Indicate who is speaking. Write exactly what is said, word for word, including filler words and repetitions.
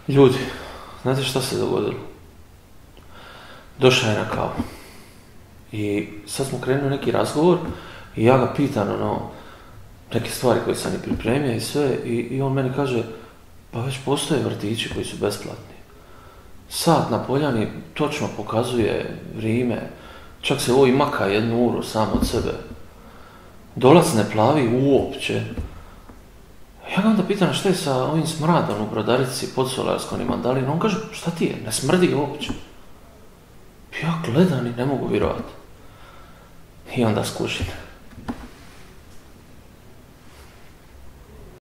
Speaker 1: Ljudi, znate šta se dogodilo? Došao je na kavu. I sad smo krenuli neki razgovor i ja ga pitam ono, neke stvari koje sam i pripremio i sve i, i on meni kaže, pa već postoje vrtići koji su besplatni. Sat na Poljani točno pokazuje vrijeme, čak se ovo i maka jednu uru sam od sebe. Dolac ne plavi uopće. Ja ga onda pitam šta je sa ovim smradom u Brodarici, Podsolarskom i Mandalinu. On kaže, šta ti je, ne smrdi uopće. Ja gledam i ne mogu vjerovati. I onda skužim.